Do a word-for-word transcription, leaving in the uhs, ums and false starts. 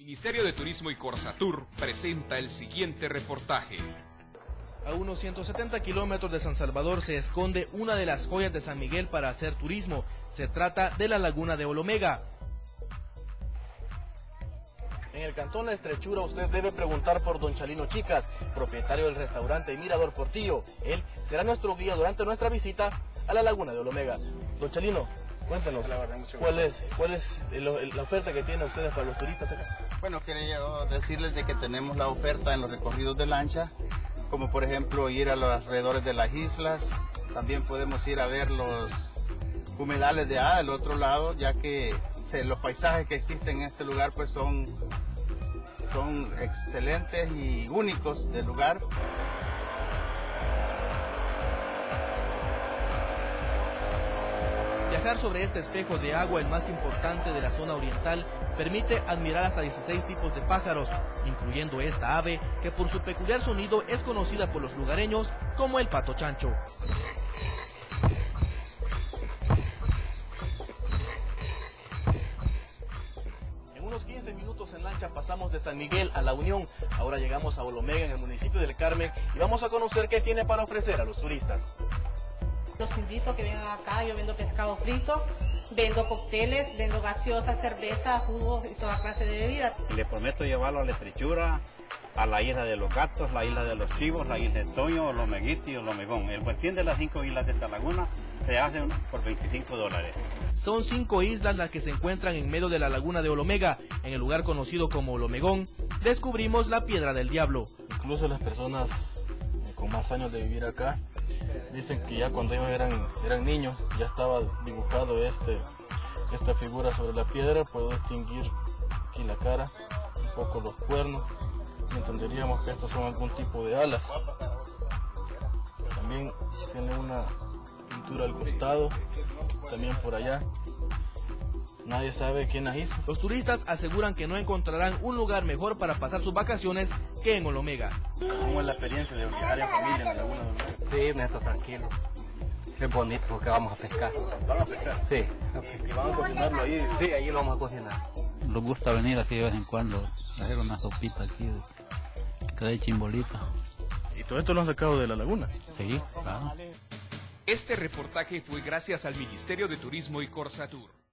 Ministerio de Turismo y Corsatur presenta el siguiente reportaje. A unos ciento setenta kilómetros de San Salvador se esconde una de las joyas de San Miguel para hacer turismo. Se trata de la laguna de Olomega. En el cantón La Estrechura usted debe preguntar por don Chalino Chicas, propietario del restaurante Mirador Portillo. Él será nuestro guía durante nuestra visita a la laguna de Olomega. Don Chalino, cuéntanos, ¿cuál es, cuál es el, la oferta que tienen ustedes para los turistas acá? Bueno, quería yo decirles de que tenemos la oferta en los recorridos de lancha, como por ejemplo ir a los alrededores de las islas. También podemos ir a ver los humedales de A, del otro lado, ya que se, los paisajes que existen en este lugar pues son, son excelentes y únicos del lugar. Viajar sobre este espejo de agua, el más importante de la zona oriental, permite admirar hasta dieciséis tipos de pájaros, incluyendo esta ave que por su peculiar sonido es conocida por los lugareños como el pato chancho. En unos quince minutos en lancha pasamos de San Miguel a La Unión. Ahora llegamos a Olomega, en el municipio del Carmen, y vamos a conocer qué tiene para ofrecer a los turistas. Los invito a que vengan acá. Yo vendo pescado frito, vendo cócteles, vendo gaseosa, cerveza, jugos y toda clase de bebidas. Le prometo llevarlo a La Estrechura, a la isla de los gatos, la isla de los chivos, la isla de Toño, Olomeguito y Olomegón. El boletín de las cinco islas de esta laguna se hace por veinticinco dólares. Son cinco islas las que se encuentran en medio de la laguna de Olomega. En el lugar conocido como Olomegón, descubrimos la Piedra del Diablo. Incluso las personas con más años de vivir acá dicen que ya cuando ellos eran, eran niños ya estaba dibujado este, esta figura sobre la piedra. Puedo distinguir aquí la cara, un poco los cuernos, y entenderíamos que estos son algún tipo de alas. También tiene una pintura al costado, también por allá. Nadie sabe quién las hizo. Los turistas aseguran que no encontrarán un lugar mejor para pasar sus vacaciones que en Olomega. ¿Cómo es la experiencia de viajar en familia en la laguna de Olomega? Sí, me está tranquilo. Es bonito porque vamos a pescar. ¿Van a pescar? Sí. ¿Y van a cocinarlo ahí? Sí, ahí lo vamos a cocinar. Nos gusta venir aquí de vez en cuando, hacer una sopita aquí, que de chimbolita. ¿Y todo esto lo han sacado de la laguna? Sí, claro. Este reportaje fue gracias al Ministerio de Turismo y Corsatur.